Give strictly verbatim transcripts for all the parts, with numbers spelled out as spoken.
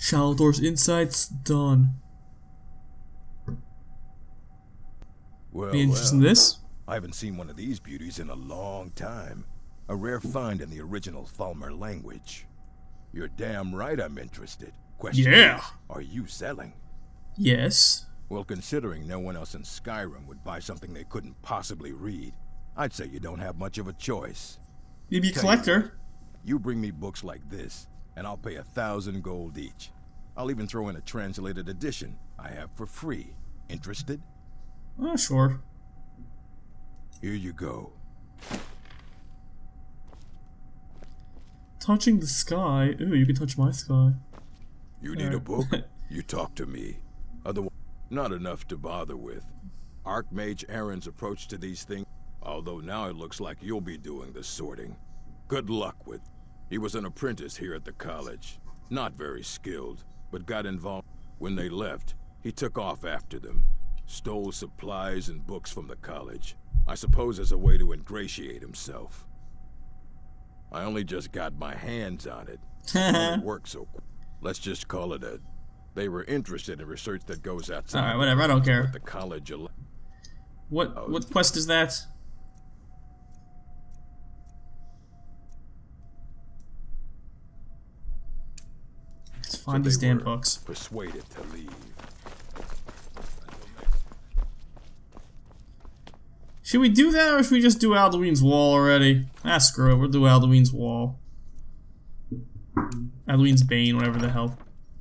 Shaldor's insights done. Well, Be interested well, in this? I haven't seen one of these beauties in a long time. A rare find in the original Falmer language. You're damn right I'm interested. Question Yeah. is, are you selling? Yes. Well, considering no one else in Skyrim would buy something they couldn't possibly read, I'd say you don't have much of a choice. Maybe a Tell collector. You, you bring me books like this, and I'll pay a thousand gold each. I'll even throw in a translated edition I have for free. Interested? Oh, sure. Here you go. Touching the sky. Ooh, you can touch my sky. You need Alright. a book? You talk to me. Otherwise, not enough to bother with. Archmage Aaron's approach to these things, although now it looks like you'll be doing the sorting. Good luck with. He was an apprentice here at the college. Not very skilled, but got involved. When they left, he took off after them. Stole supplies and books from the college. I suppose as a way to ingratiate himself. I only just got my hands on it. It worked so quick. Let's just call it a... They were interested in research that goes outside. Alright, whatever, I don't care. The college... What Oh. what quest is that? Let's find So these they damn were books. Persuaded to leave. Should we do that, or should we just do Alduin's Wall already? Ah, screw it, we'll do Alduin's Wall. Alduins Bane, whatever the hell.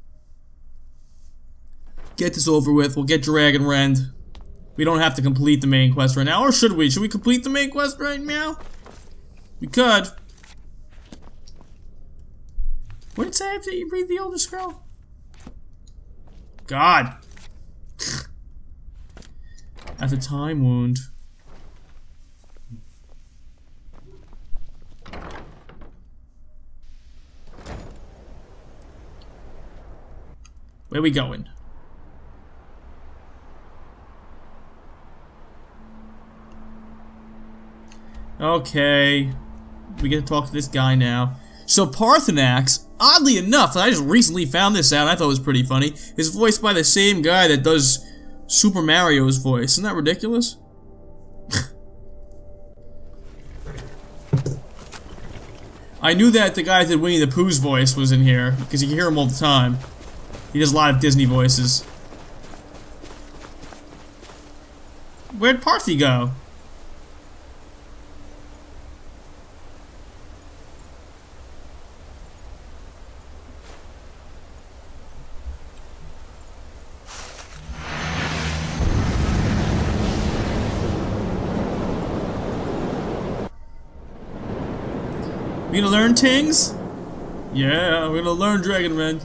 Get this over with, we'll get dragonrend. We don't have to complete the main quest right now, or should we? Should we complete the main quest right now? We could. What did it say after you read the Elder Scroll? God. At the time wound. Where we going? Okay. We get to talk to this guy now. So Parthenax, oddly enough, I just recently found this out, I thought it was pretty funny, is voiced by the same guy that does Super Mario's voice. Isn't that ridiculous? I knew that the guy that did Winnie the Pooh's voice was in here, because you can hear him all the time. He does a lot of Disney voices. Where'd Parthy go? We gonna learn things? Yeah, we're gonna learn dragonrend.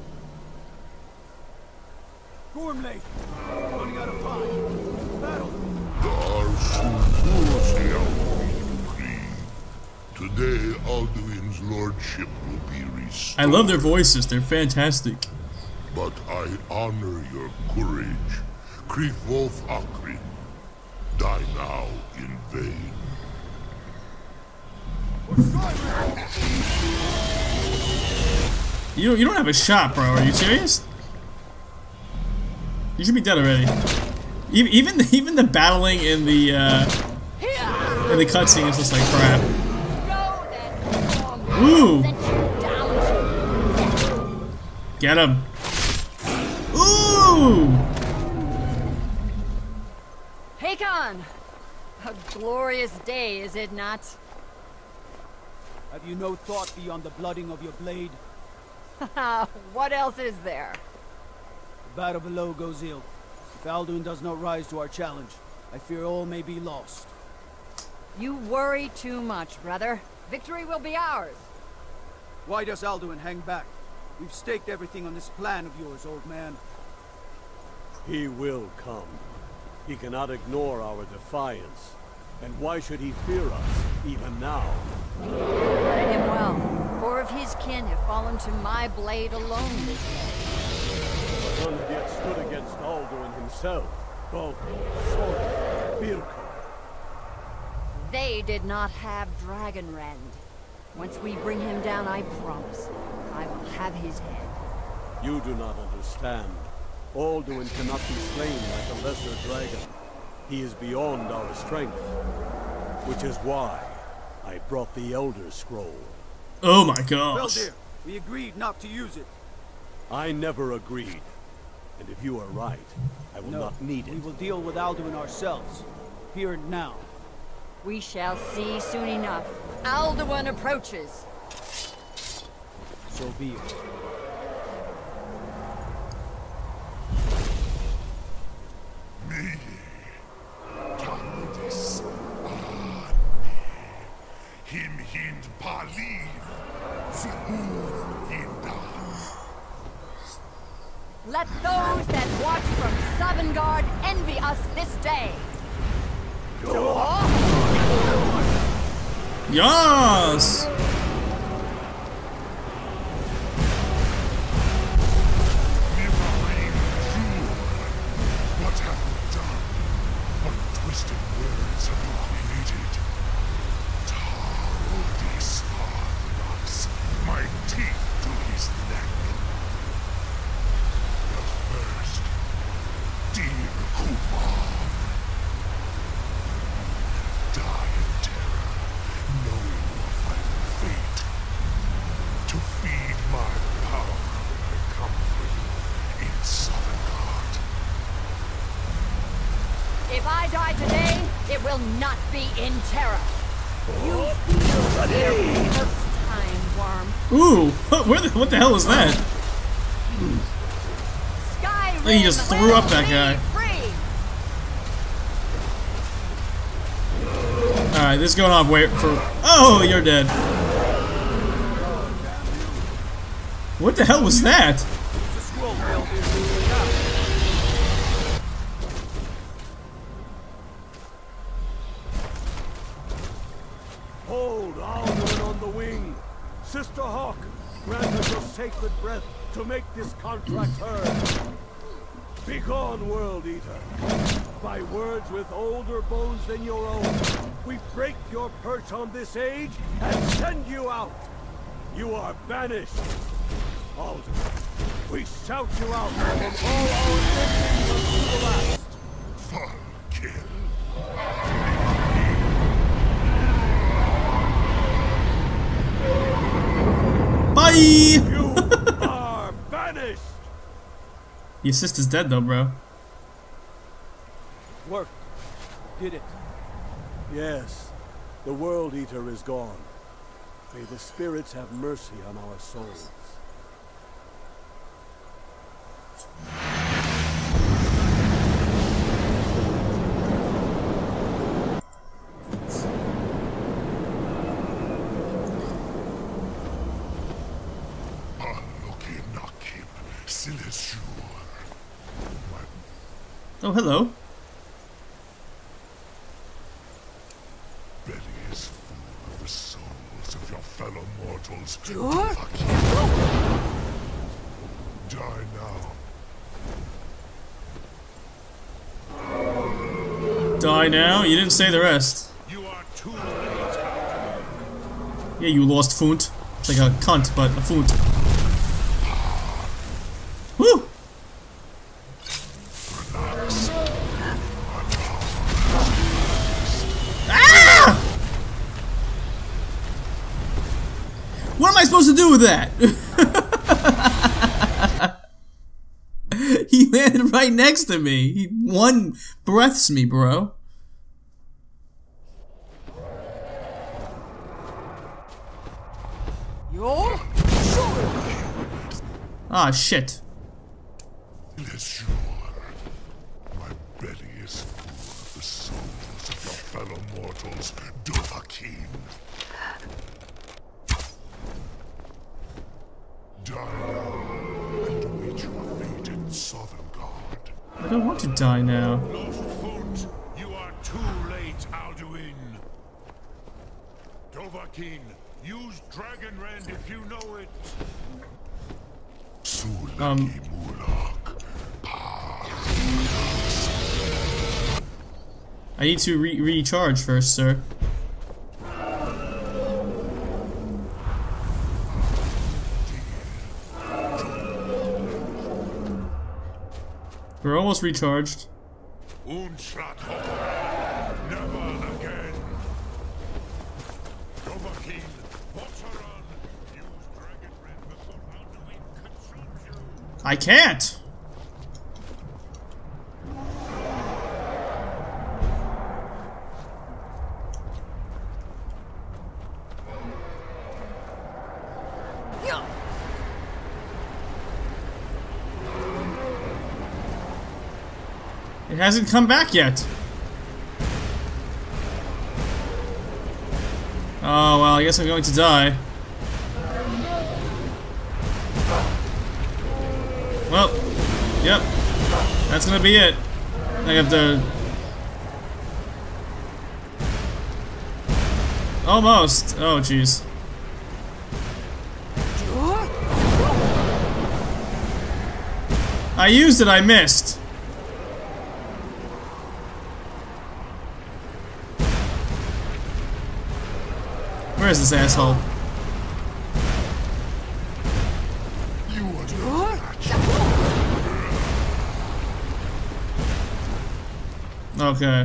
Gormley, running out of time. Battle. Today, Alduin's lordship will be restored. I love their voices, they're fantastic. But I honor your courage. Krivolf Akrin, die now in vain. You, you don't have a shot, bro, are you serious? You should be dead already. Even even the, even the battling in the uh, in the cutscene is just like crap. Ooh! Get him! Ooh! Hakon! A glorious day, is it not? Have you no thought beyond the blooding of your blade? What else is there? The battle below goes ill. If Alduin does not rise to our challenge, I fear all may be lost. You worry too much, brother. Victory will be ours. Why does Alduin hang back? We've staked everything on this plan of yours, old man. He will come. He cannot ignore our defiance. And why should he fear us, even now? Guard him well. Four of his kin have fallen to my blade alone this day. None have yet stood against Alduin himself. Both Sword, Birka. They did not have dragonrend. Once we bring him down, I promise, I will have his head. You do not understand. Alduin cannot be slain like a lesser dragon. He is beyond our strength. Which is why I brought the Elder Scroll. Oh my gosh. Veldir, we agreed not to use it. I never agreed. And if you are right, I will No, not need it. we will deal with Alduin ourselves. Here and now. We shall see soon enough. Alduin approaches. So be it. Me. Tardis Ani. Him hind paliv. Zuhur hindan. Let those that watch from Sovngarde envy us this day. Yes! Nivarim Jur. What have we done? What twisted words have you created? Tardis Arthrax. My teeth to his neck. But first, dear Kumar. Die in terror, knowing your final fate. To feed my power when I come for you in Sovngarde. If I die today, it will not be in terror. You feel the first time, worm. Ooh, what, where the, what the hell was that? Skyrim He just threw up that will guy. be free. Alright, this is going off wait for. Oh, you're dead. What the hell was that? Use the scroll, Veldir. Now. Hold Alduin on the wing. Sister Hawk, grant us your sacred breath to make this contract heard. Begone, World Eater. By words with older bones than your own, we break your perch on this age and send you out. You are banished. Alduin, we shout you out from all our livings unto the last. Fun kill. Bye! You are banished. Your sister's dead though, bro. Work. Did it. Yes, the World Eater is gone. May the spirits have mercy on our souls. Unlucky Nakib, Silesur. Oh, hello. Belly is full of the souls of your fellow mortals. Sure. Fuck you. Die now. Die now? You didn't say the rest. You are too late. Yeah, you lost foont. It's like a cunt, but a foont. Woo! Ah! What am I supposed to do with that? He landed right next to me. He one breaths me, bro. Yo? Ah, shit. Silesur. My belly is full of the souls of your fellow mortals. Dovahkiin. Die now and await your fate in Sovngarde. I don't want to die now. Lost foot, you are too late, Alduin. Dovahkiin, use dragonrend if you know it. Sulaki Um. Mulak. I need to re recharge first, sir. We're almost recharged. Unshot never again. Dovahkiin, Waterrun, use dragonrend before Alduin consumes you. I can't! It hasn't come back yet. Oh, well, I guess I'm going to die. Well, yep. That's gonna be it. I have to... Almost. Oh, jeez. I used it, I missed. Where is this asshole? You are no match. Okay.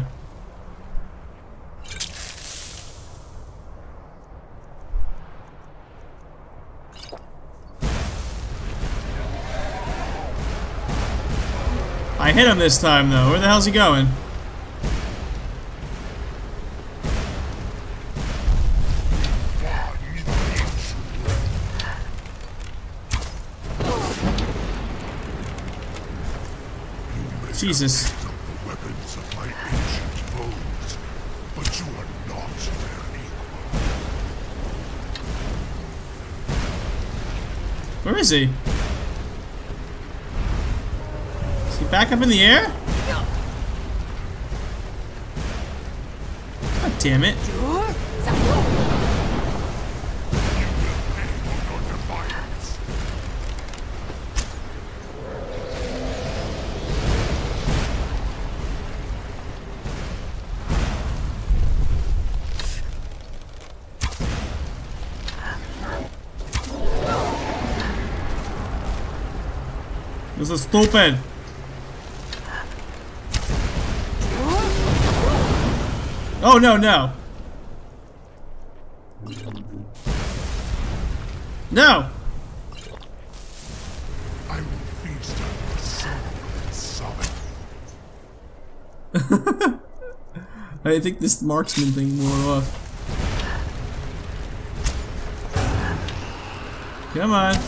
I hit him this time, though. Where the hell's he going? Jesus. The weapons of my ancient foes, but you are not their equal. Where is he? Is he back up in the air? God damn it. This is stupid. Oh no, no. No. I will feast on your soul and summon. I think this marksman thing wore off. Come on.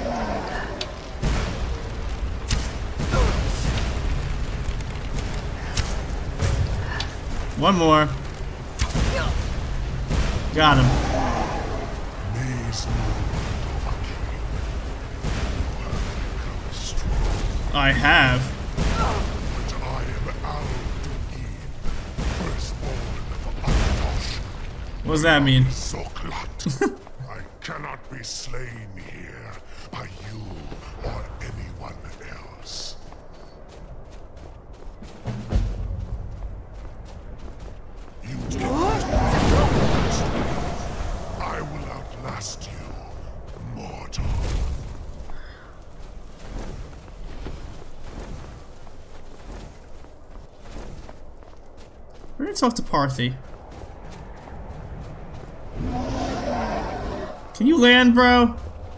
One more. Got him. I have. But I am Alduin, firstborn of Aldosh. What does that mean? Soklat. I cannot be slain here by you or anyone else. You did not outlast me. I will outlast you, mortal. We're gonna talk to Parthy. Can you land, bro?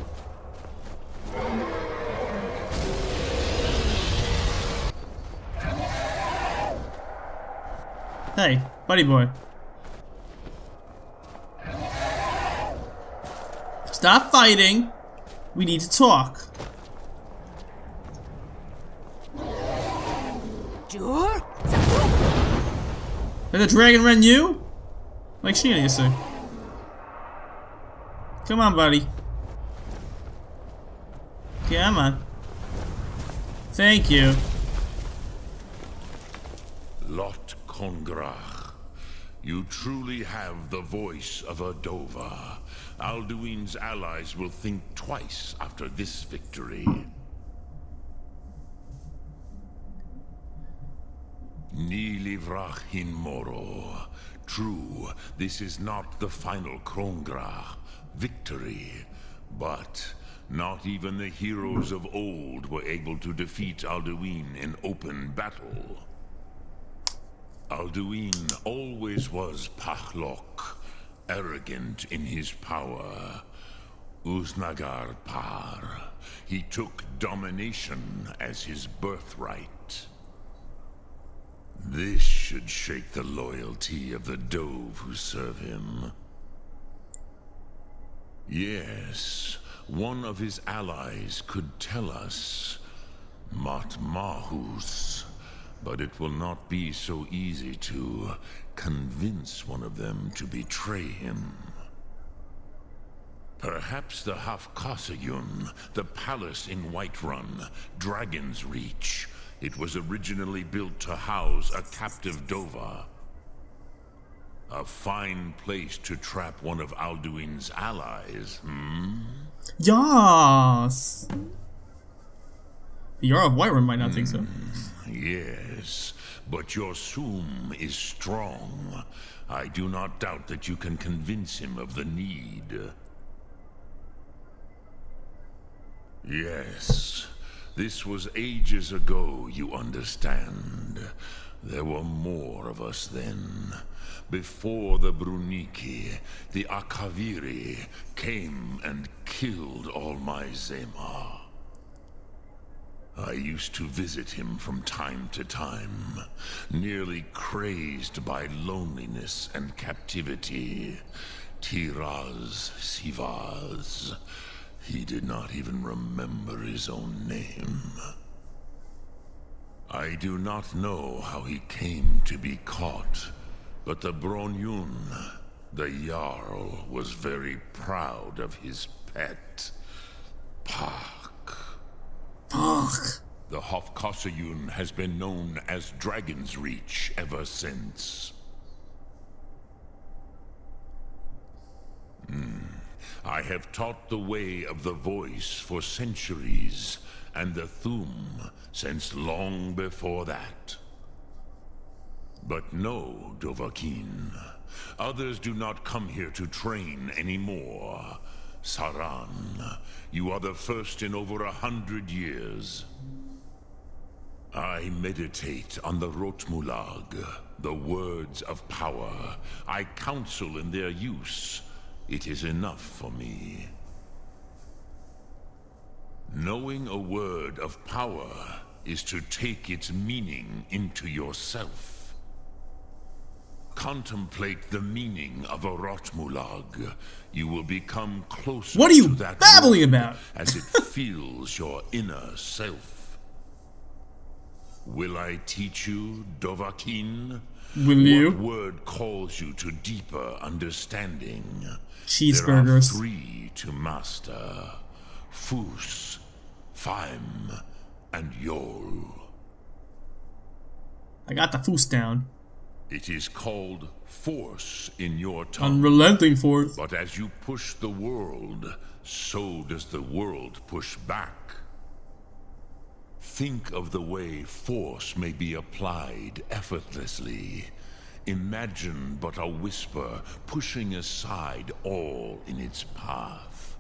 Hey, buddy boy. Stop fighting. We need to talk. Is the dragonrend you? Like she is. Come on, buddy. Come on. Thank you. Lot Kongrach, you truly have the voice of a Dova. Alduin's allies will think twice after this victory. Ni livrach hin moro. True, this is not the final Kongrach victory, but Not even the heroes of old were able to defeat Alduin in open battle. Alduin always was Pachlok, arrogant in his power. Uznagar Par. He took domination as his birthright. This should shake the loyalty of the Dove who serve him. Yes, one of his allies could tell us. Matmahus. But it will not be so easy to convince one of them to betray him. Perhaps the Hafkasayun, the palace in Whiterun, Dragon's Reach. It was originally built to house a captive Dova. A fine place to trap one of Alduin's allies, hmm? Yes! The Jarl of Whiterun might not mm, think so. Yes, but your Soom is strong. I do not doubt that you can convince him of the need. Yes, this was ages ago, you understand. There were more of us then. Before the Bruniki, the Akaviri came and killed all my Zema. I used to visit him from time to time, nearly crazed by loneliness and captivity. Tiraz Sivaz. He did not even remember his own name. I do not know how he came to be caught, but the Bronyun, the Jarl, was very proud of his pet, Pak. Pak! The Hofkasayun has been known as Dragon's Reach ever since. Hmm. I have taught the way of the voice for centuries, and the Thum since long before that. But no, Dovahkiin. Others do not come here to train anymore. Saran, you are the first in over a hundred years. I meditate on the Rotmulag, the words of power. I counsel in their use. It is enough for me. Knowing a word of power is to take its meaning into yourself. Contemplate the meaning of a Rotmulag. You will become closer what are you to that babbling word about? as it fills your inner self. Will I teach you, Dovahkiin? Will you? What word calls you to deeper understanding? Cheeseburgers. There are three to master. Fus, Faim, and Yol. I got the foos down. It is called force in your tongue. Unrelenting force. But as you push the world, so does the world push back. Think of the way force may be applied effortlessly. Imagine but a whisper pushing aside all in its path.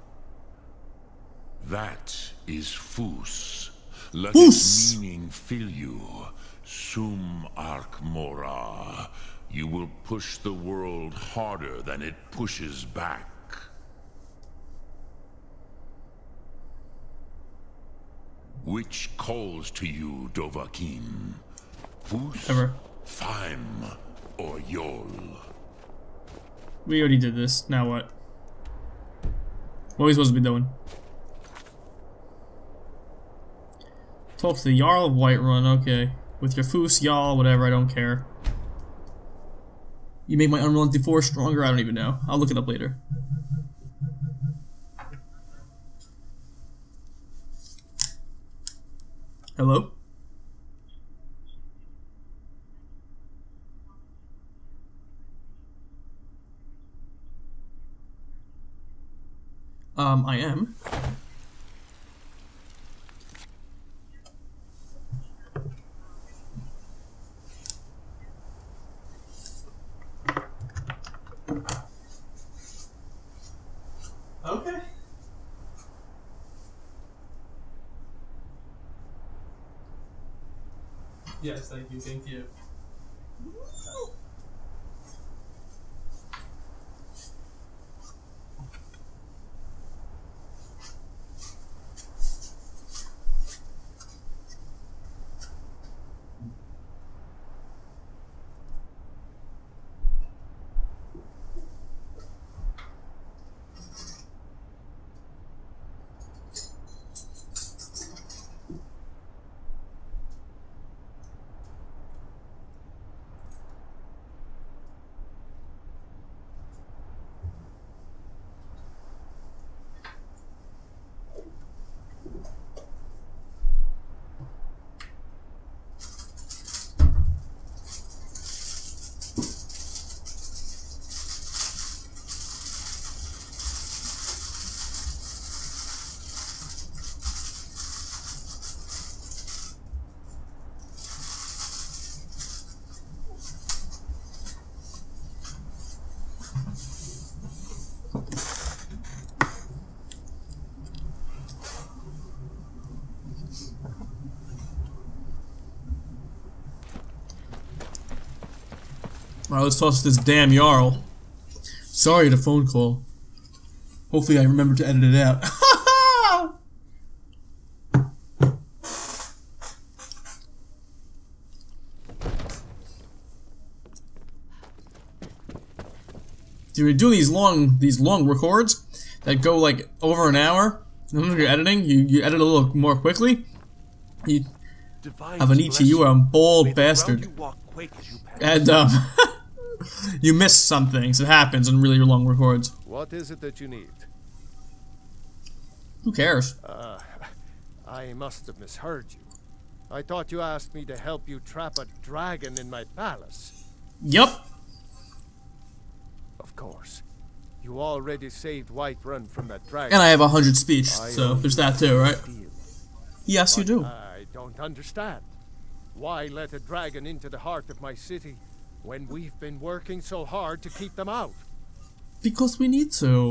That is Fus. Let Fus. its meaning fill you. Sum Ark Mora. You will push the world harder than it pushes back. Which calls to you, Dovahkiin? Fus, Ever. Faim, or Yol? We already did this. Now what? What are we supposed to be doing? Talk to the Jarl of Whiterun, okay. With your foos, y'all, whatever, I don't care. You make my unrelenting force stronger? I don't even know. I'll look it up later. Hello? Um, I am. Okay. Yes, thank you, thank you. Alright, let's toss this damn Jarl. Sorry, the phone call. Hopefully I remember to edit it out. Dude, we're doing these long, these long records that go like over an hour. When you're editing, you, you edit a little more quickly. You have an Ichi, you are a bold bastard. And um, you miss some things. It happens in really long records. What is it that you need? Who cares? Uh, I must have misheard you. I thought you asked me to help you trap a dragon in my palace. Yup. Of course. You already saved Whiterun from that dragon. And I have a hundred speech, so there's that too, right? Yes, you do. I don't understand. Why let a dragon into the heart of my city when we've been working so hard to keep them out? Because we need to.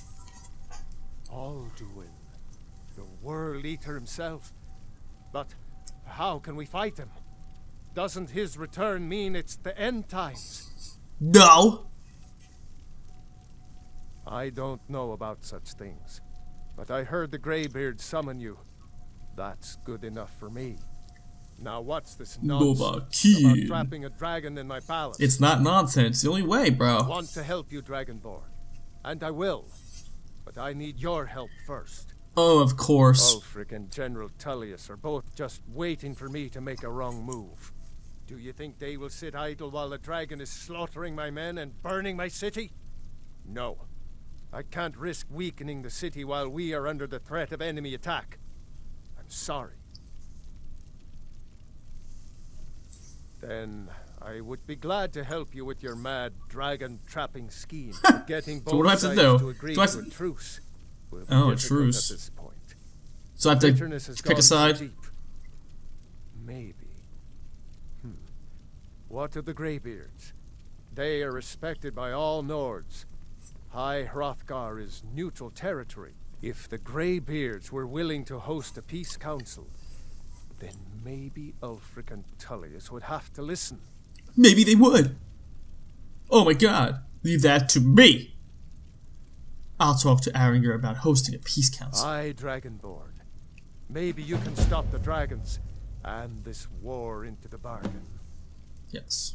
Alduin, the World Eater himself. But how can we fight him? Doesn't his return mean it's the end times? No. I don't know about such things, but I heard the Greybeard summon you. That's good enough for me. Now what's this nonsense about trapping a dragon in my palace? It's not nonsense. It's the only way, bro. I want to help you, Dragonborn, and I will. But I need your help first. Oh, of course. Ulfric and General Tullius are both just waiting for me to make a wrong move. Do you think they will sit idle while the dragon is slaughtering my men and burning my city? No. I can't risk weakening the city while we are under the threat of enemy attack. I'm sorry. Then I would be glad to help you with your mad dragon trapping scheme. Getting both so what do I have sides to do? to agree do I to a truce. Will be oh, a difficult truce. At this point. So I have to pick a side? Deep. Maybe. Hmm. What of the Greybeards? They are respected by all Nords. High Hrothgar is neutral territory. If the Greybeards were willing to host a peace council, then maybe Ulfric and Tullius would have to listen. Maybe they would. Oh my god. Leave that to me. I'll talk to Aringer about hosting a peace council. Aye, Dragonborn. Maybe you can stop the dragons and this war into the bargain. Yes.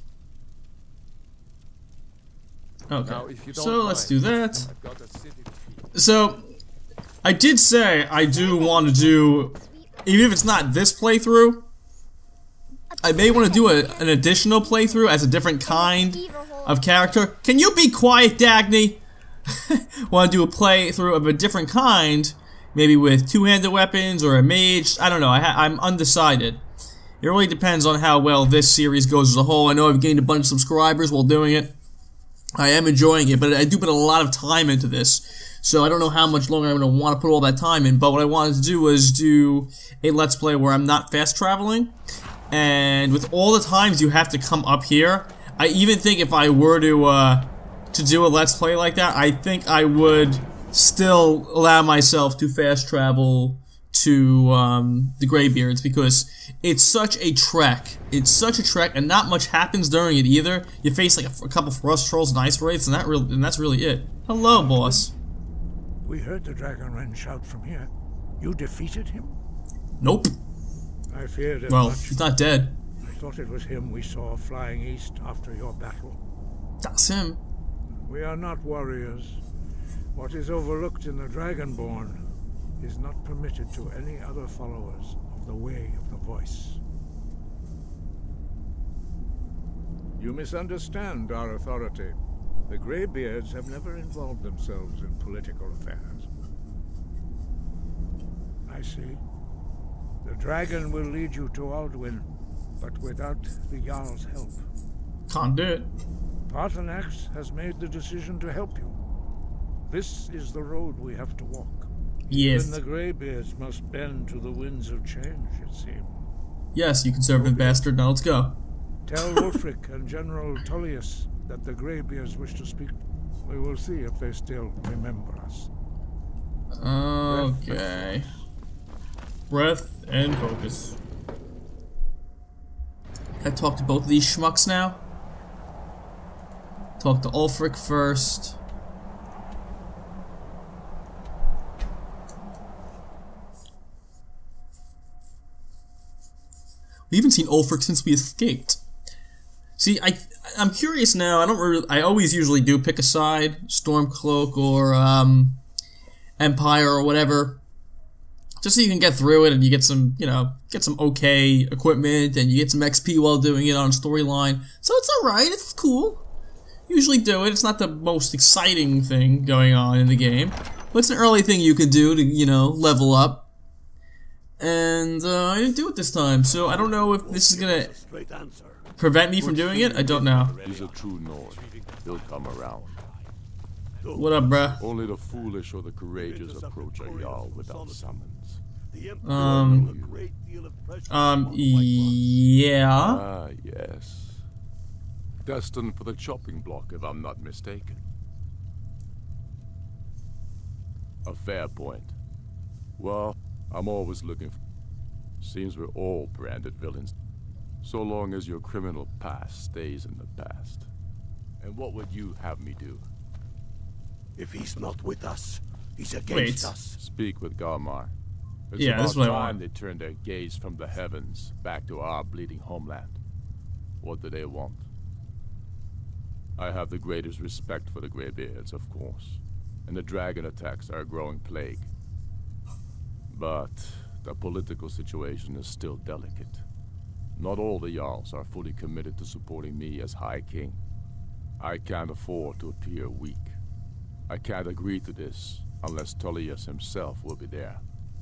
Okay, now, if you don't so mind, let's do that. I've got a city to keep. So, I did say I do want to do, even if it's not this playthrough, I may want to do a, an additional playthrough as a different kind of character. Can you be quiet, Dagny? Want to do a playthrough of a different kind, maybe with two-handed weapons or a mage. I don't know. I ha I'm undecided. It really depends on how well this series goes as a whole. I know I've gained a bunch of subscribers while doing it. I am enjoying it, but I do put a lot of time into this, so I don't know how much longer I'm going to want to put all that time in, but what I wanted to do was do a Let's Play where I'm not fast traveling, and with all the times you have to come up here, I even think if I were to, uh, to do a Let's Play like that, I think I would still allow myself to fast travel to um, the Greybeards, because it's such a trek. It's such a trek, and not much happens during it either. You face like a, a couple frost trolls and ice wraiths, and that real and that's really it. Hello, boss. We heard the dragonrend shout from here. You defeated him? Nope. I feared as Well, much. he's not dead. I thought it was him we saw flying east after your battle. That's him. We are not warriors. What is overlooked in the Dragonborn is not permitted to any other followers of the Way of the Voice. You misunderstand our authority. The Greybeards have never involved themselves in political affairs. I see. The dragon will lead you to Alduin, but without the Jarl's help. Can't do it. Paarthurnax has made the decision to help you. This is the road we have to walk. Yes. Even the Greybeards must bend to the winds of change, it seems. Yes, you conservative bastard. Now let's go. Tell Wulfric and General Tullius that the Greybeards wish to speak. We will see if they still remember us. Okay. Breath and focus. I talk to both of these schmucks now. Talk to Ulfric first. We haven't seen Ulfric since we escaped. See, I I'm curious now. I don't really. I always usually do pick a side, Stormcloak or um, Empire or whatever, just so you can get through it and you get some, you know, get some okay equipment and you get some X P while doing it on storyline. So it's all right. It's cool. Usually do it. It's not the most exciting thing going on in the game, but it's an early thing you can do to, you know, level up. And uh, I didn't do it this time, so I don't know if this is gonna prevent me from doing it. I don't know. He's a true Nord. He'll come around. What up, bruh? Only the foolish or the courageous approach a Jarl without summons. Um, um, yeah. Ah, yes. Destined for the chopping block, if I'm not mistaken. A fair point. Well, I'm always looking for... Seems we're all branded villains. So long as your criminal past stays in the past. And what would you have me do? If he's not with us, he's against Wait. us. Speak with Galmar. It's Yeah, about that's what I time want. they turn their gaze from the heavens back to our bleeding homeland. What do they want? I have the greatest respect for the Greybeards, of course. And the dragon attacks are a growing plague. But the political situation is still delicate. Not all the Jarls are fully committed to supporting me as High King. I can't afford to appear weak. I can't agree to this unless Tullius himself will be there.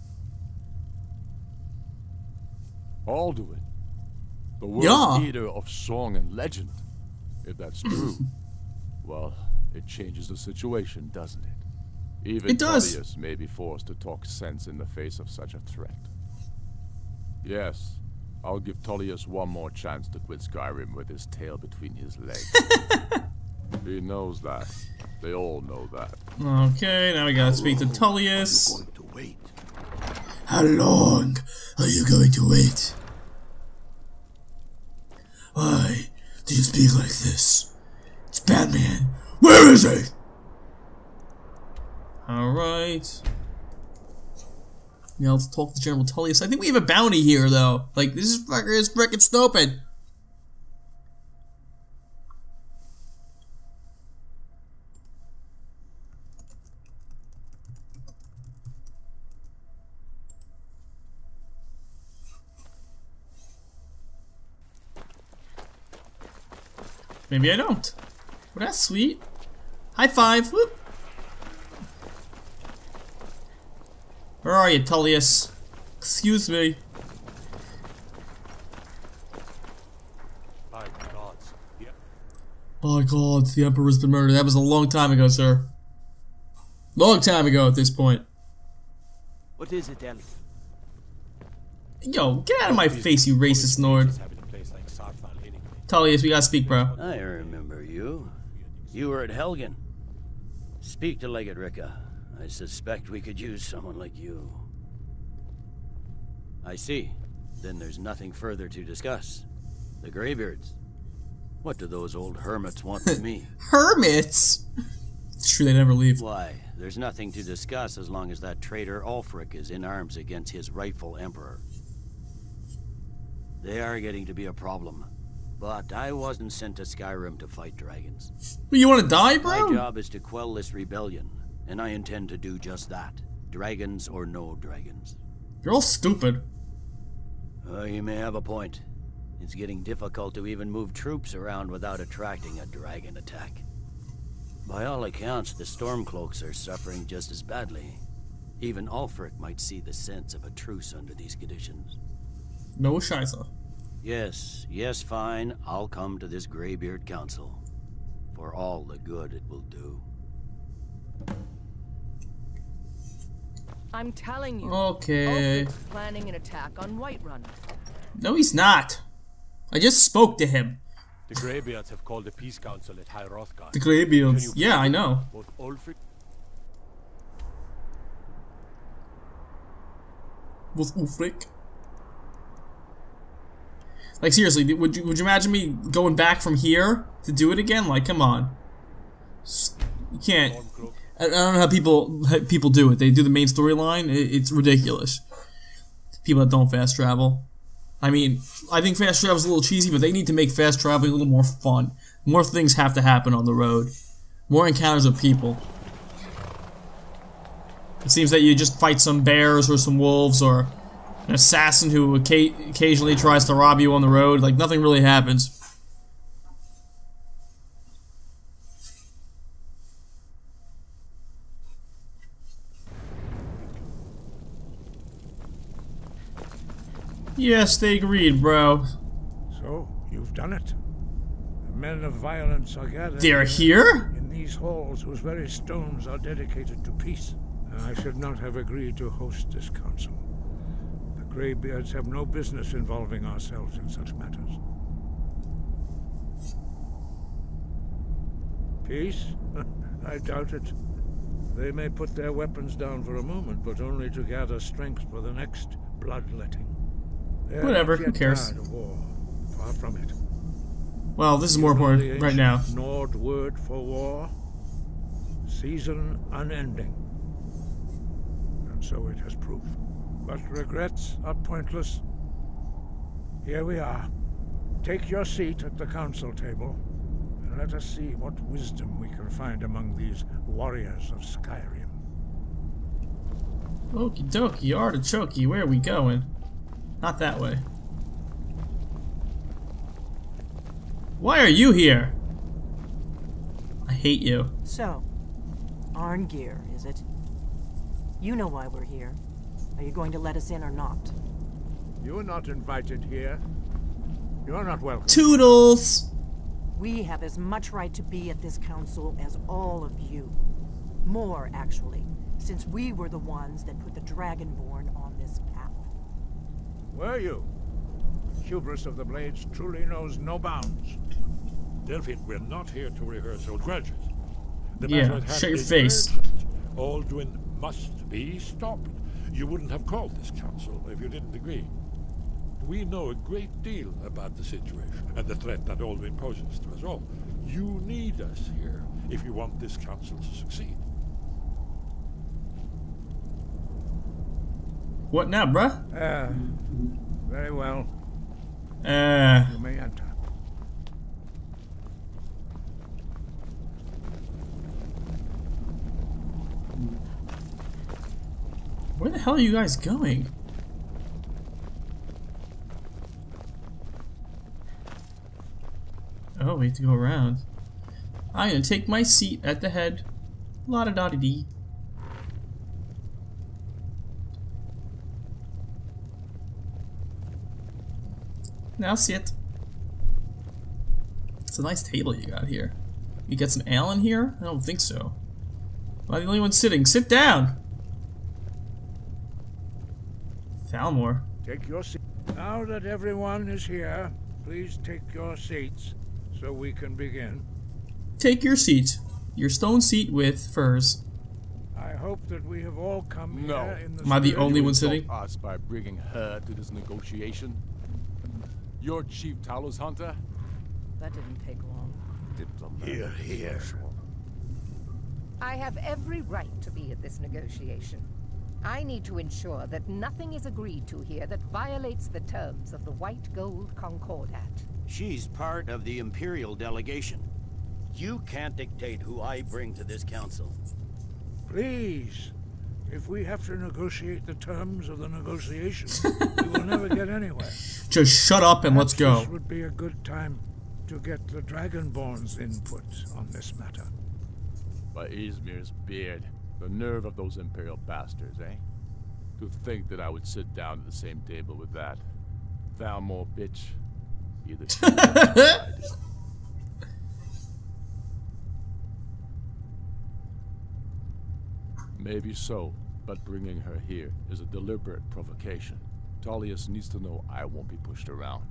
Alduin, the world Yeah. leader of song and legend. If that's true, well, it changes the situation, doesn't it? Even It does. Tullius may be forced to talk sense in the face of such a threat. Yes, I'll give Tullius one more chance to quit Skyrim with his tail between his legs. He knows that. They all know that. Okay, now we gotta speak to Tullius. Going to wait. How long are you going to wait? Why do you speak like this? It's Batman. Where is he? Alright. Now let's talk to General Tullius. I think we have a bounty here, though. Like, this is fucker is frickin' stupid. Maybe I don't. But that's sweet. High five. Whoop. Where are you, Tullius? Excuse me. By gods. Yeah. By God, the Emperor's been murdered. That was a long time ago, sir. Long time ago at this point. What is it, Ellie? Yo, get out of my face, you racist Nord. Tullius, we gotta speak, bro. I remember you. You were at Helgen. Speak to Legate Ricka. I suspect we could use someone like you. I see. Then there's nothing further to discuss. The Greybeards. What do those old hermits want with me? Hermits? It's true, they never leave. Why, there's nothing to discuss as long as that traitor Ulfric is in arms against his rightful emperor. They are getting to be a problem. But I wasn't sent to Skyrim to fight dragons. But you want to die, bro? My job is to quell this rebellion, and I intend to do just that. Dragons or no dragons. You're all stupid. Uh, you may have a point. It's getting difficult to even move troops around without attracting a dragon attack. By all accounts, the Stormcloaks are suffering just as badly. Even Ulfric might see the sense of a truce under these conditions. No scheisse. Yes, yes, fine. I'll come to this Greybeard Council. For all the good it will do. I'm telling you. Okay. Ulfric's planning an attack on Whiterun. No, he's not. I just spoke to him. The Greybeards have called a peace council at High Hrothgar. The Greybeards. Yeah, I know. Both Ulfric With Ulfric. Like, seriously, would you would you imagine me going back from here to do it again? Like, come on. You can't. I, I don't know how people how people do it. They do the main storyline. It, it's ridiculous. People that don't fast travel. I mean, I think fast travel is a little cheesy, but they need to make fast traveling a little more fun. More things have to happen on the road. More encounters with people. It seems that you just fight some bears or some wolves or an assassin who occasionally tries to rob you on the road. Like, nothing really happens. Yes, they agreed, bro. So, you've done it. The men of violence are gathered. They're here? In these halls whose very stones are dedicated to peace. I should not have agreed to host this council. The Greybeards have no business involving ourselves in such matters. Peace? I doubt it. They may put their weapons down for a moment, but only to gather strength for the next bloodletting. They're Whatever, not who yet cares? tired of war. Far from it. Well, this is more important right now. Nord word for war. Season unending. And so it has proved. But regrets are pointless. Here we are. Take your seat at the council table, and let us see what wisdom we can find among these warriors of Skyrim. Okie dokie, artichokey, where are we going? Not that way. Why are you here? I hate you. So, Arngeir, is it? You know why we're here. Are you going to let us in or not? You're not invited here. You're not welcome. Toodles! We have as much right to be at this council as all of you. More, actually, since we were the ones that put the Dragonborn on this path. Were you? Hubris of the Blades truly knows no bounds. Delphine, we're not here to rehearse old grudges. The Yeah, matter at hand shut your is face. urgent. Alduin must be stopped. You wouldn't have called this council if you didn't agree. We know a great deal about the situation and the threat that Alduin poses to us all. You need us here if you want this council to succeed. What now, bruh? Ah, very well. Uh, You may enter. where the hell are you guys going? Oh, we have to go around. I'm gonna take my seat at the head. La-da-da-dee-dee. Now sit. It's a nice table you got here. You got some ale in here? I don't think so. Am I the only one sitting? Sit down! Thalmor. Take your seat. Now that everyone is here, please take your seats so we can begin. Take your seat. Your stone seat with furs. I hope that we have all come No. here in the Am I the spirit only of- one sitting? Us by bringing her to this negotiation. You're Chief Talos Hunter? That didn't take long. Here, here. I have every right to be at this negotiation. I need to ensure that nothing is agreed to here that violates the terms of the White Gold Concordat. She's part of the Imperial delegation. You can't dictate who I bring to this council. Please, if we have to negotiate the terms of the negotiation, we will never get anywhere. Just shut up and let's Perhaps go. This would be a good time to get the Dragonborn's input on this matter. By Izmir's beard. The nerve of those Imperial bastards, eh? To think that I would sit down at the same table with that Thalmor bitch. Either she or I did. Maybe so, but bringing her here is a deliberate provocation. Tullius needs to know I won't be pushed around.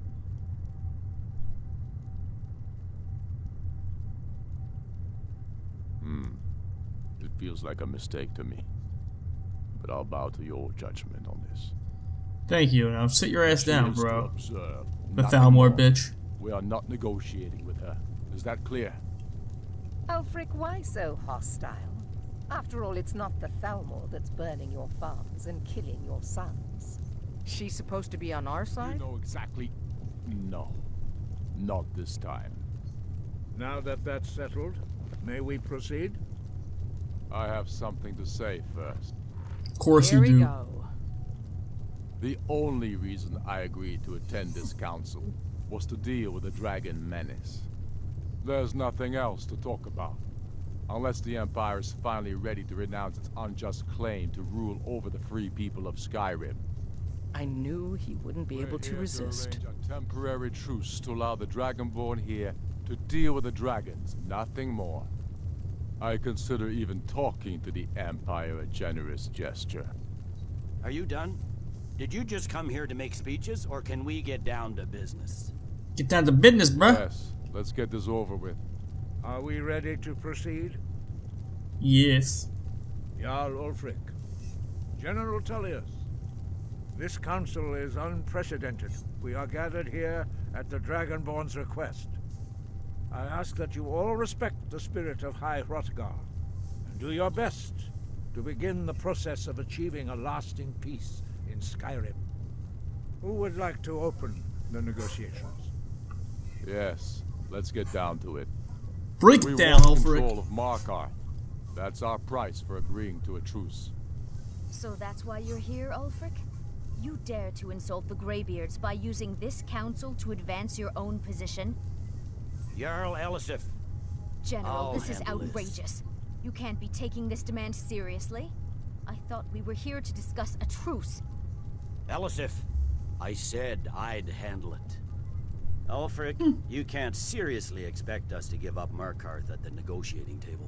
Hmm. It feels like a mistake to me. But I'll bow to your judgment on this. Thank you. Now sit your ass She down, is to bro. observe, The nothing Thalmor more. bitch. We are not negotiating with her. Is that clear? Ulfric, why so hostile? After all, it's not the Thalmor that's burning your farms and killing your sons. She's supposed to be on our You side? know exactly... No. Not this time. Now that that's settled, may we proceed? I have something to say first. Of course Here you we do. go. The only reason I agreed to attend this council was to deal with the dragon menace. There's nothing else to talk about. Unless the Empire is finally ready to renounce its unjust claim to rule over the free people of Skyrim. I knew he wouldn't be We're able to here resist. To arrange a temporary truce to allow the Dragonborn here to deal with the dragons, nothing more. I consider even talking to the Empire a generous gesture. Are you done? Did you just come here to make speeches, or can we get down to business? Get down to business, bruh. Yes, let's get this over with. Are we ready to proceed? Yes. Jarl Ulfric, General Tullius, this council is unprecedented. We are gathered here at the Dragonborn's request. I ask that you all respect the spirit of High Hrothgar, and do your best to begin the process of achieving a lasting peace in Skyrim. Who would like to open the negotiations? Yes, let's get down to it. Break We it down, want Ulfric. control of Markarth. That's our price for agreeing to a truce. So that's why you're here, Ulfric? You dare to insult the Greybeards by using this council to advance your own position? Jarl Elisif. General, I'll this is handle this. outrageous. You can't be taking this demand seriously. I thought we were here to discuss a truce. Elisif, I said I'd handle it. Ulfric, you can't seriously expect us to give up Markarth at the negotiating table.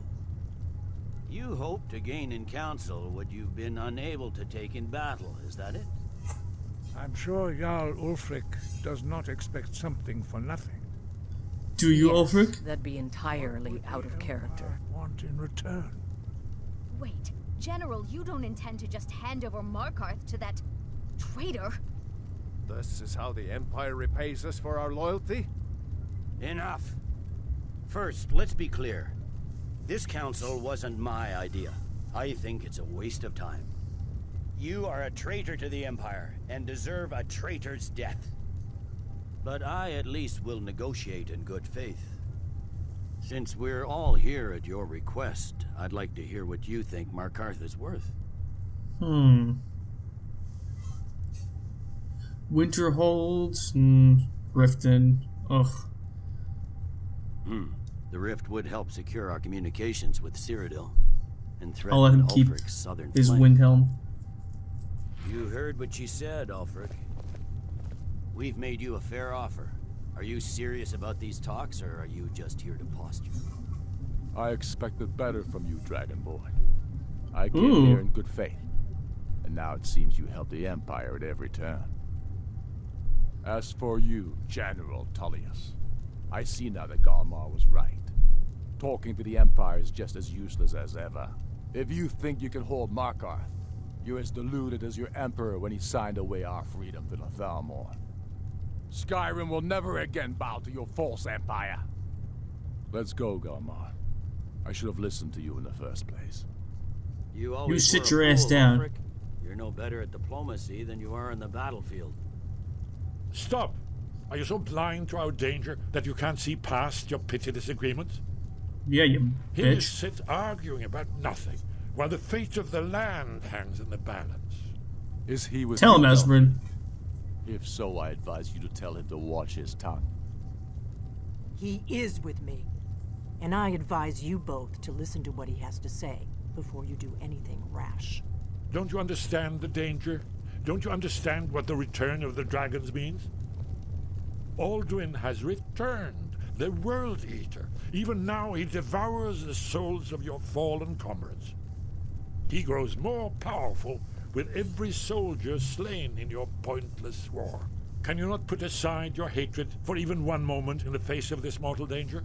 You hope to gain in council what you've been unable to take in battle, is that it? I'm sure Jarl Ulfric does not expect something for nothing. Do you, Yes, Ulfric? that'd be entirely out of character. Want in return? Wait, General, you don't intend to just hand over Markarth to that traitor? This is how the Empire repays us for our loyalty? Enough. First, let's be clear. This council wasn't my idea. I think it's a waste of time. You are a traitor to the Empire, and deserve a traitor's death. But I at least will negotiate in good faith. Since we're all here at your request, I'd like to hear what you think Markarth is worth. Hmm. Winterhold, hmm, Riften, ugh. Hmm. The rift would help secure our communications with Cyrodiil, and I'll let threaten him keep Ulfric's southern his flank. Windhelm. You heard what she said, Ulfric. We've made you a fair offer. Are you serious about these talks, or are you just here to posture? I expected better from you, Dragonborn. I came Ooh. here in good faith, and now it seems you help the Empire at every turn. As for you, General Tullius, I see now that Galmar was right. Talking to the Empire is just as useless as ever. If you think you can hold Markarth, you're as deluded as your Emperor when he signed away our freedom to the Thalmor. Skyrim will never again bow to your false empire. Let's go, Galmar. I should have listened to you in the first place. You always You sit were a your ass fool, down. Ulfric. You're no better at diplomacy than you are in the battlefield. Stop! Are you so blind to our danger that you can't see past your petty disagreements? Yeah, you Here you bitch. sit arguing about nothing, while the fate of the land hangs in the balance. Is he with Tell him, you, Esbern. If so, I advise you to tell him to watch his tongue. He is with me. And I advise you both to listen to what he has to say before you do anything rash. Don't you understand the danger? Don't you understand what the return of the dragons means? Alduin has returned, the World Eater. Even now he devours the souls of your fallen comrades. He grows more powerful with every soldier slain in your pointless war. Can you not put aside your hatred for even one moment in the face of this mortal danger?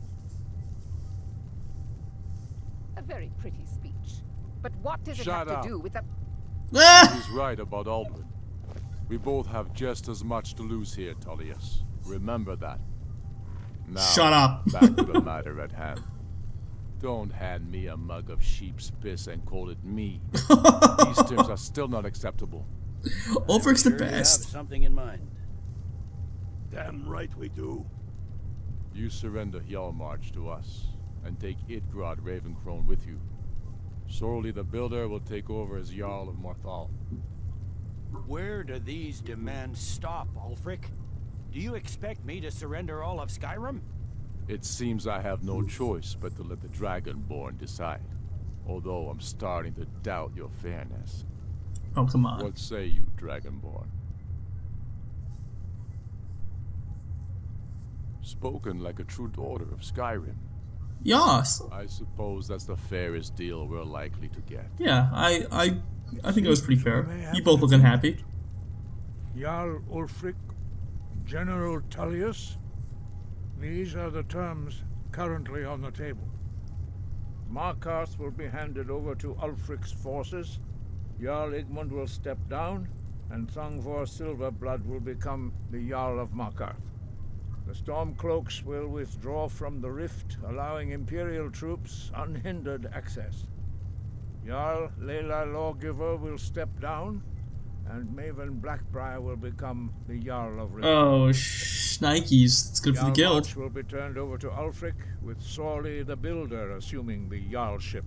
A very pretty speech. But what does it Shut have up. to do with the... He's right about Alduin. We both have just as much to lose here, Tullius. Remember that. Now, Shut up. back to the matter at hand. Don't hand me a mug of sheep's piss and call it me. These terms are still not acceptable. Ulfric's the Sure you have best. something in mind. Damn right we do. You surrender Hjalmarch to us, and take Idgrod Ravencrone with you. Sorli the Builder will take over as Jarl of Morthal. Where do these demands stop, Ulfric? Do you expect me to surrender all of Skyrim? It seems I have no choice but to let the Dragonborn decide. Although I'm starting to doubt your fairness. Oh, come on. What say you, Dragonborn? Spoken like a true daughter of Skyrim. Yas. I suppose that's the fairest deal we're likely to get. Yeah, I, I, I think it was pretty fair. You both looking happy. Jarl Ulfric, General Tullius, these are the terms currently on the table. Markarth will be handed over to Ulfric's forces, Jarl Igmund will step down, and Thangvor Silverblood will become the Jarl of Markarth. The Stormcloaks will withdraw from the rift, allowing Imperial troops unhindered access. Jarl Leila Lawgiver will step down, and Maven Blackbriar will become the Jarl of Rift. Oh, shnikes. It's good for the guild. Hjalmarch will be turned over to Ulfric, with Sorli the Builder assuming the Jarlship.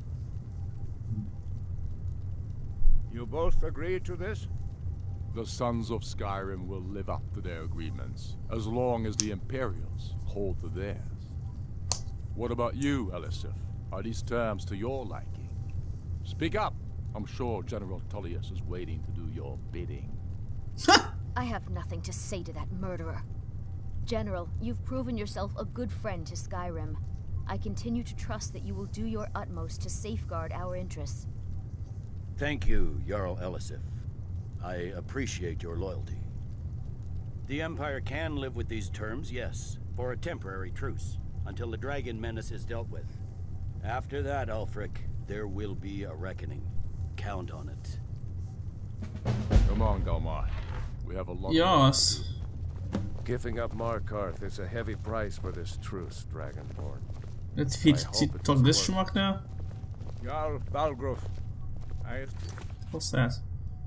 You both agree to this? The Sons of Skyrim will live up to their agreements, as long as the Imperials hold to theirs. What about you, Elisif? Are these terms to your liking? Speak up! I'm sure General Tullius is waiting to do your bidding. I have nothing to say to that murderer. General, you've proven yourself a good friend to Skyrim. I continue to trust that you will do your utmost to safeguard our interests. Thank you, Jarl Elisif. I appreciate your loyalty. The Empire can live with these terms, yes, for a temporary truce, until the dragon menace is dealt with. After that, Ulfric, there will be a reckoning. Count on it. Come on, Galmar. We have a lot. Yas. Giving up Markarth is a heavy price for this truce, Dragonborn. Let's Pete talk this schmuck now. Jarl Balgruf, I... What's that?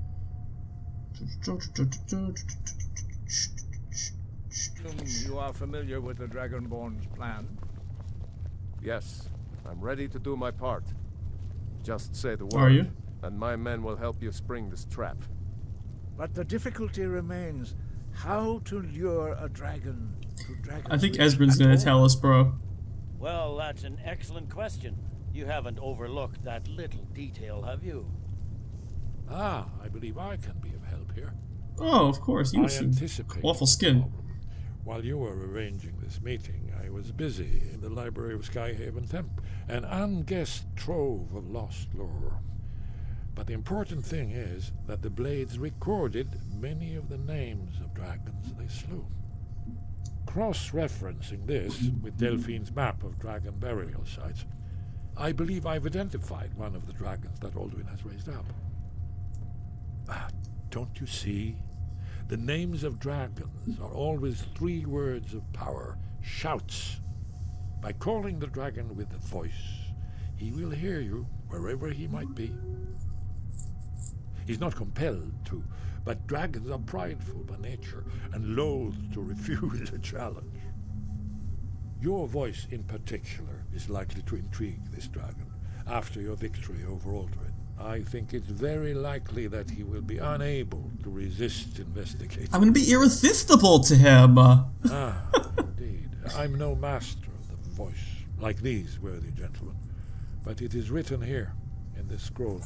assume you are familiar with the Dragonborn's plan. Yes, I'm ready to do my part. Just say the word, Are you? and my men will help you spring this trap. But the difficulty remains how to lure a dragon to dragon. I think Esbern's gonna tell us, bro. Well, that's an excellent question. You haven't overlooked that little detail, have you? Ah, I believe I can be of help here. Oh, of course. You I have some anticipate awful skin. problem. While you were arranging this meeting, I was busy in the library of Skyhaven Temp, an unguessed trove of lost lore. But the important thing is that the blades recorded many of the names of dragons they slew. Cross-referencing this with Delphine's map of dragon burial sites, I believe I've identified one of the dragons that Alduin has raised up. Ah, don't you see? The names of dragons are always three words of power, shouts. By calling the dragon with a voice, he will hear you wherever he might be. He's not compelled to, but dragons are prideful by nature and loath to refuse a challenge. Your voice in particular is likely to intrigue this dragon after your victory over Alduin. I think it's very likely that he will be unable to resist investigating. I'm gonna be irresistible to him. Ah, indeed. I'm no master of the voice, like these worthy gentlemen, but it is written here in this scroll.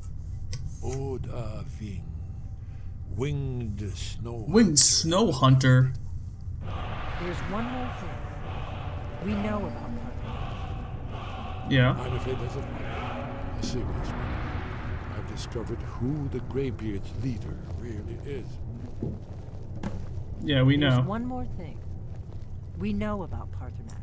Oda Ving, winged snow. Winged snow hunter. There's one more thing we know about Parthenax. Yeah. I'm afraid there's a, a serious one. I've discovered who the Greybeard's leader really is. Yeah, we know. There's one more thing we know about Parthenax.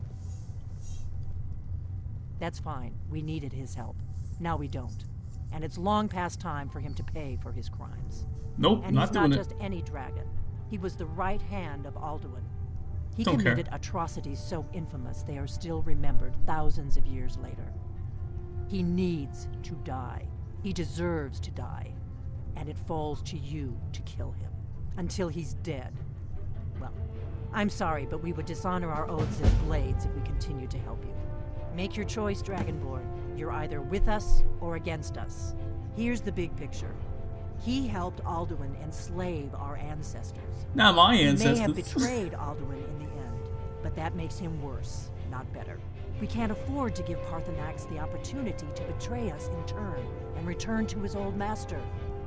That's fine. We needed his help. Now we don't. And it's long past time for him to pay for his crimes. Nope, and not he's doing not it. just any dragon. He was the right hand of Alduin. He Don't committed care. atrocities so infamous they are still remembered thousands of years later. He needs to die. He deserves to die. And it falls to you to kill him. Until he's dead. Well, I'm sorry, but we would dishonor our oaths as blades if we continued to help you. Make your choice, Dragonborn. You're either with us or against us. Here's the big picture. He helped Alduin enslave our ancestors. Not my He ancestors. may have betrayed Alduin in the end, but that makes him worse, not better. We can't afford to give Parthenax the opportunity to betray us in turn and return to his old master.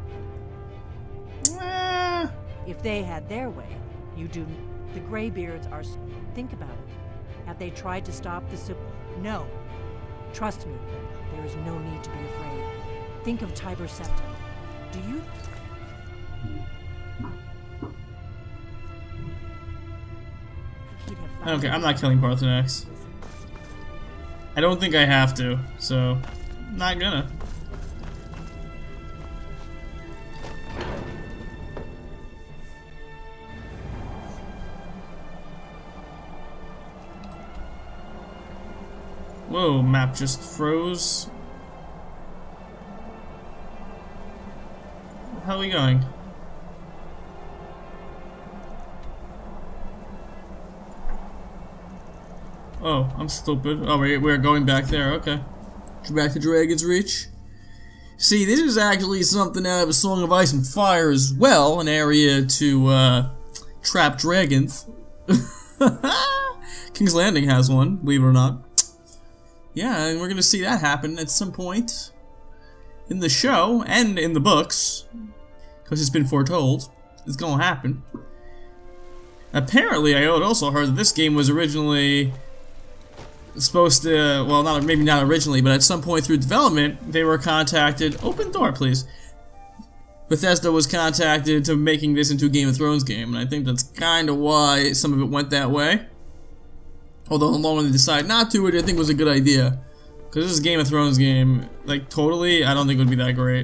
Eh. If they had their way, you do. The Greybeards are. Think about it. Have they tried to stop the sub? No. Trust me, there is no need to be afraid. Think of Tiber Septim. Do you? Okay, I'm not killing Parthenax. I don't think I have to, so not gonna. Whoa, map just froze. How are we going? Oh, I'm stupid. Oh, we're, we're going back there, okay. Back to Dragon's Reach. See, this is actually something out of A Song of Ice and Fire as well, an area to uh, trap dragons. King's Landing has one, believe it or not. Yeah, and we're gonna see that happen at some point in the show and in the books, because it's been foretold. It's gonna happen. Apparently, I also heard that this game was originally supposed to, well, not maybe not originally, but at some point through development, they were contacted. Open door, please. Bethesda was contacted to making this into a Game of Thrones game, and I think that's kind of why some of it went that way. Although the longer they decide not to, it I think was a good idea, because this is a Game of Thrones game. Like totally, I don't think it would be that great.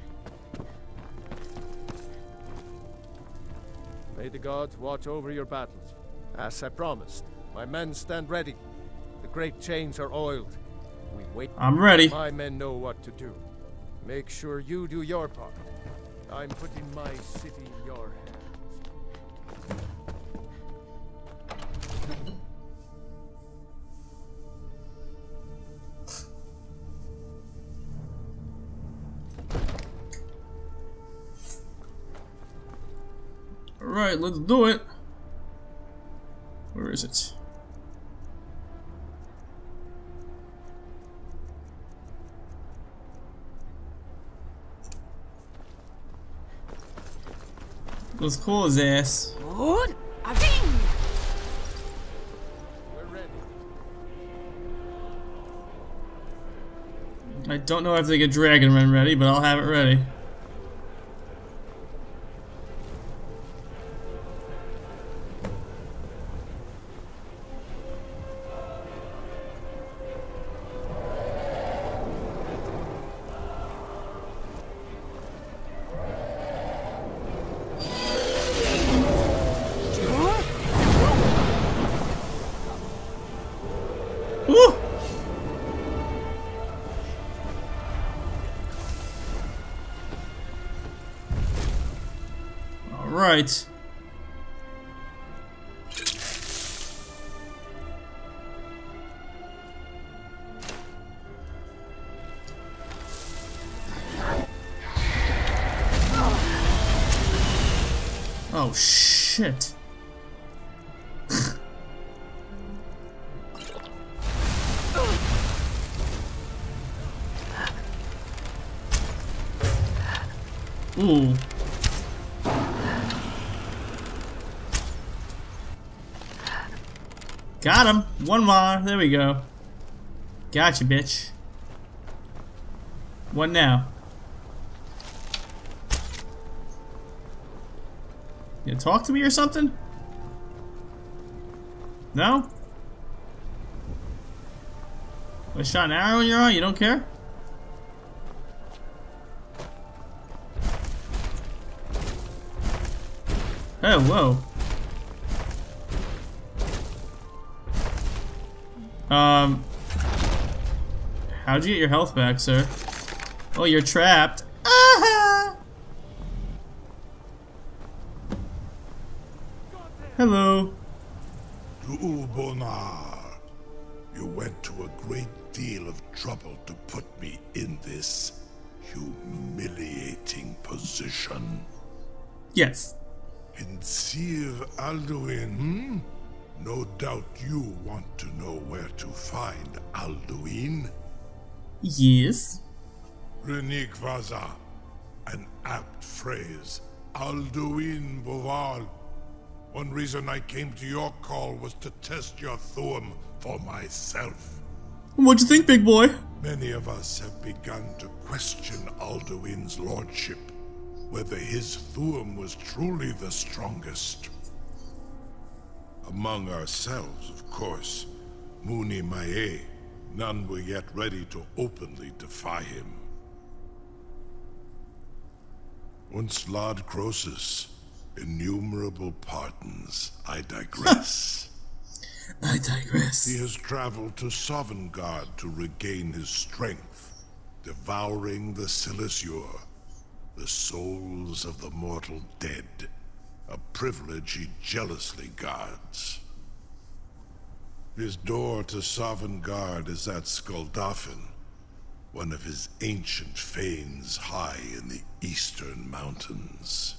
May the gods watch over your battles. As I promised, my men stand ready. The great chains are oiled. We wait. I'm ready. My men know what to do. Make sure you do your part. I'm putting my city in your hands. Alright, let's do it. Where is it? Let's call his ass. Good. Again. We're ready. I don't know if they get dragonrend ready, but I'll have it ready. Alright. Oh shit. Ooh. Got him. One more. There we go. Gotcha, bitch. What now? You talk to me or something? No? I shot an arrow in your eye, you don't care? Oh, whoa. Um, how'd you get your health back, sir? Oh, you're trapped. Ah! Hello. Ubonar, you went to a great deal of trouble to put me in this humiliating position. Yes. In Sir Alduin, hmm? No doubt you want to know where to find Alduin? Yes. Renik Vaza, an apt phrase. Alduin Boval. One reason I came to your call was to test your Thuum for myself. What'd you think, big boy? Many of us have begun to question Alduin's lordship, whether his Thuum was truly the strongest. Among ourselves, of course, Muni Mae, none were yet ready to openly defy him. Once Lord Croesus, innumerable pardons, I digress. I digress. He has traveled to Sovngarde to regain his strength, devouring the Silesure, the souls of the mortal dead, a privilege he jealously guards. His door to Sovngarde is at Skuldafn, one of his ancient fanes high in the eastern mountains.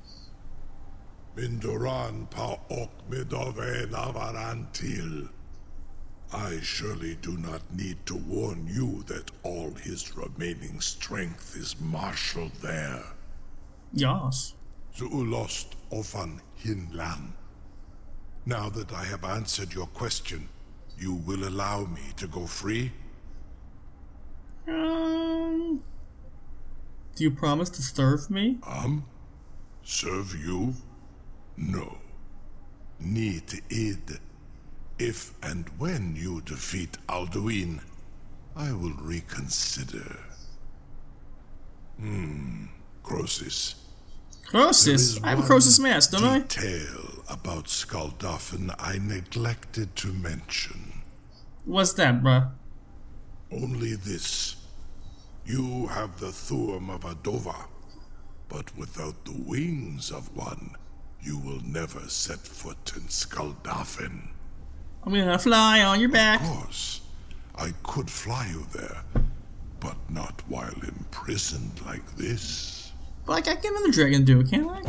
Mindoran pa ok midove navarantil. I surely do not need to warn you that all his remaining strength is marshaled there. Yes. Zuulost ofan hinlan. Now that I have answered your question, you will allow me to go free? Um... Do you promise to serve me? Um? Serve you? No. Need id. If and when you defeat Alduin, I will reconsider. Hmm. Croesus. Croesus? I have a Croesus mask, don't I? Detail about Skuldafn I neglected to mention. What's that, bruh? Only this. You have the Thuum of Adova, but without the wings of one, you will never set foot in Skuldafn. I'm gonna fly on your back. Of course, I could fly you there, but not while imprisoned like this. But like I can another dragon do, can't I?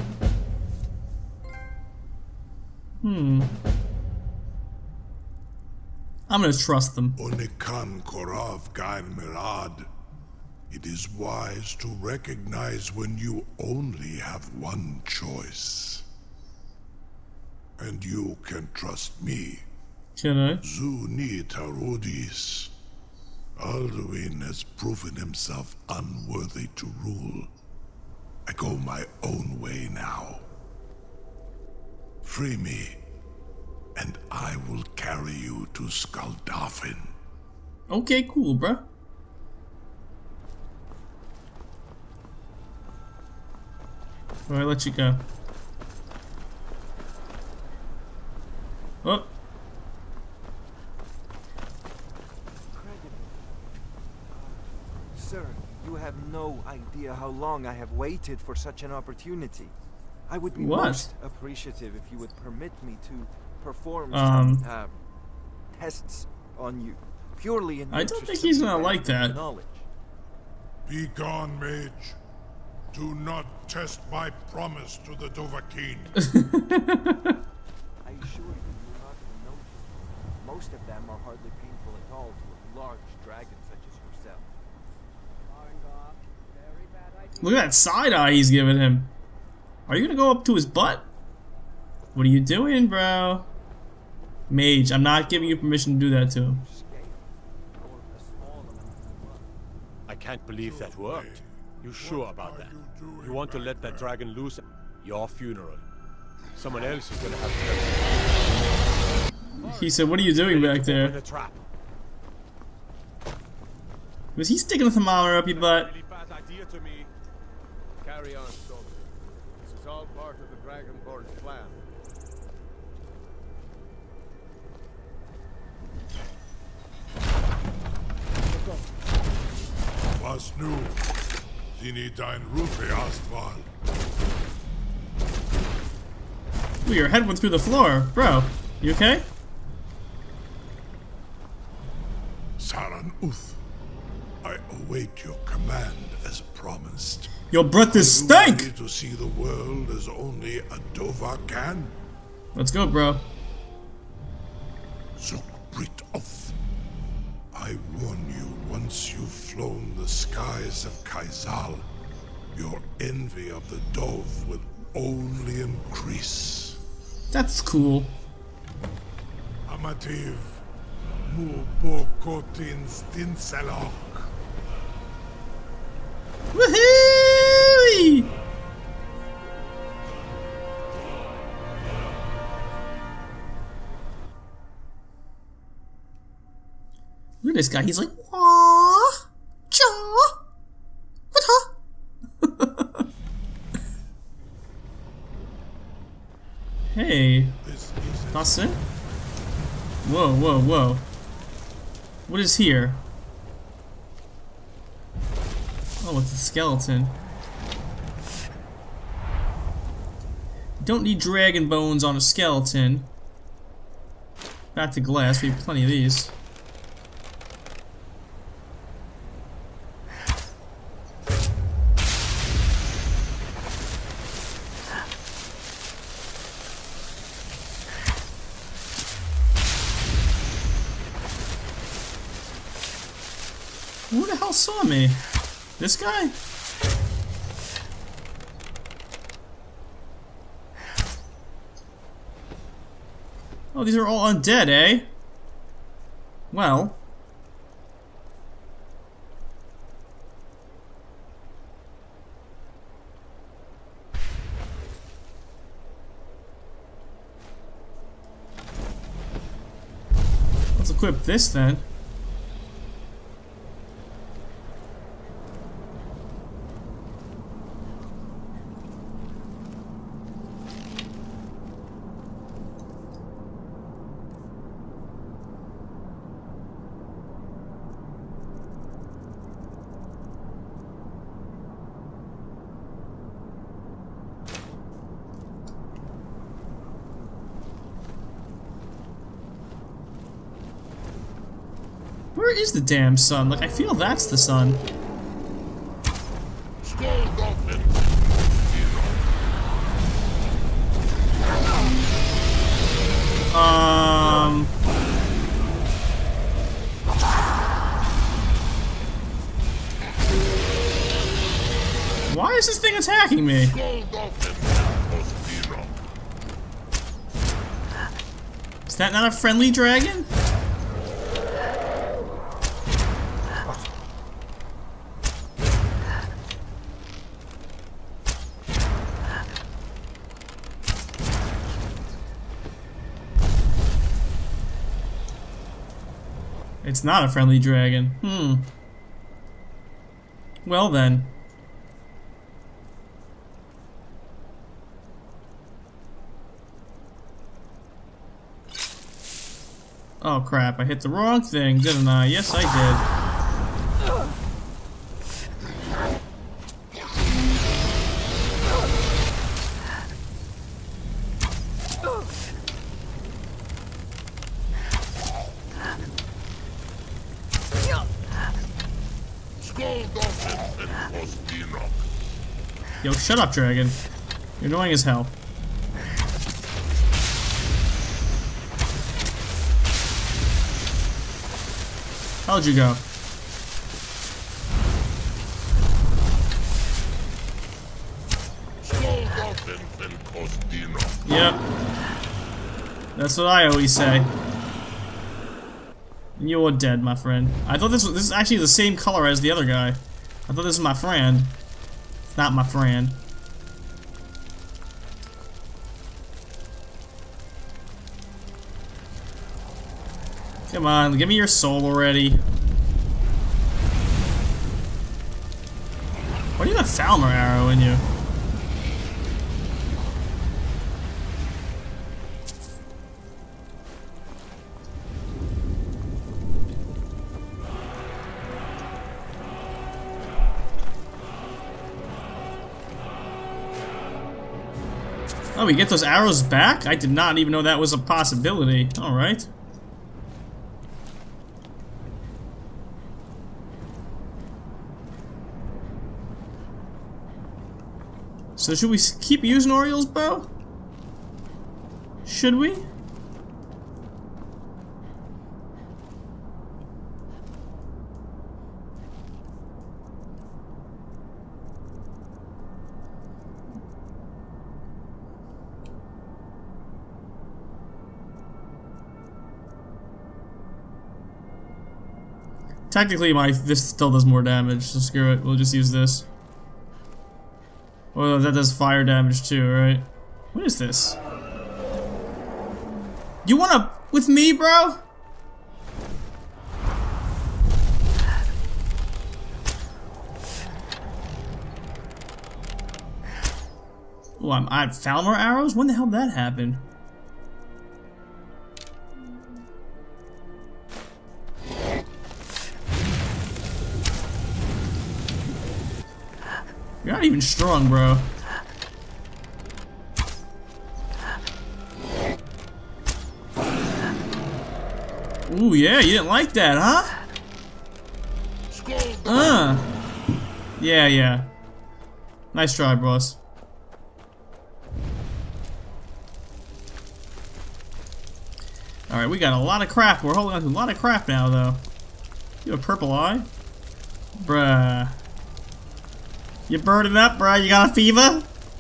Hmm. I'm gonna trust them. Onikan Korav Gain Mirad. It is wise to recognize when you only have one choice. And you can trust me. Can I? Zuni Tarudis. Alduin has proven himself unworthy to rule. I go my own way now. Free me, and I will carry you to Skuldafn. Okay, cool, bruh. Alright, let you go. Oh. Sir, you have no idea how long I have waited for such an opportunity. I would be What? most appreciative if you would permit me to perform Um. some uh, tests on you, purely in the I don't think interests he's of gonna my like that. knowledge. Be gone, mage. Do not test my promise to the Dovahkiin. I assure you, you will not even notice. Most of them are hardly painful at all to a large dragon such as yourself. Look at that side eye he's giving him. Are you gonna go up to his butt? What are you doing, bro? Mage, I'm not giving you permission to do that to him. I can't believe that worked. You sure about that? You want to let that dragon loose? Your funeral. Someone else is gonna have to. He said, what are you doing back there? In a trap. Was he sticking a thermometer up your butt? Really bad idea to me. Carry on, soldier. This is all part of the Dragonborn's plan. Was nu? Sini dein Rufe Astval. Ooh, your head went through the floor. Bro, you okay? Saran Uth, I await your command as promised. Your breath is Are you stank! ready to see the world as only a Dova can? Let's go, bro. Zuk Brit Oth. I warn you, once you've flown the skies of Kaizal, your envy of the Dove will only increase. That's cool. Amativ, mu bokotin stinselok. Woohoo! Look at this guy. He's like, wah, cha, what? Hey, that's it? Whoa, whoa, whoa. What is here? Oh, it's a skeleton. Don't need dragon bones on a skeleton. Back to glass, we have plenty of these. Who the hell saw me? This guy? Oh, these are all undead, eh? Well. Let's equip this then. Where is the damn sun? Like, I feel that's the sun. Um... Why is this thing attacking me? Is that not a friendly dragon? It's not a friendly dragon. Hmm. Well then. Oh crap, I hit the wrong thing, didn't I? Yes, I did. Yo, shut up, dragon. You're annoying as hell. How'd you go? Yep. That's what I always say. You're dead, my friend. I thought this was this is actually the same color as the other guy. I thought this was my friend. It's not my friend. Come on, give me your soul already. Why do you have a Falmer arrow in you? Oh, we get those arrows back? I did not even know that was a possibility. Alright. So should we keep using Oriel's bow? Should we? Technically, my this still does more damage, so screw it. We'll just use this. Well, that does fire damage too, right? What is this? You wanna with me, bro? Oh, I'm I have Falmer arrows? When the hell did that happen? You're not even strong, bro. Ooh, yeah, you didn't like that, huh? Uh. Yeah, yeah. Nice try, boss. Alright, we got a lot of crap. We're holding on to a lot of crap now, though. You have a purple eye? Bruh. You burning up, bro? You got a fever?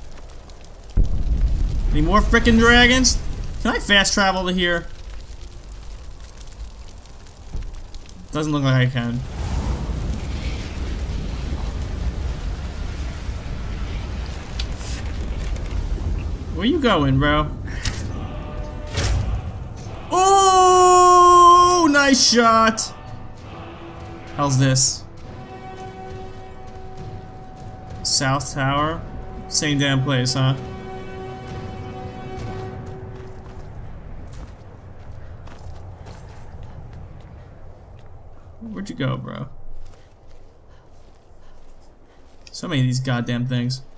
Any more frickin' dragons? Can I fast travel to here? Doesn't look like I can. Where you going, bro? Oh, nice shot. How's this? South Tower? Same damn place, huh? Where'd you go, bro? So many of these goddamn things.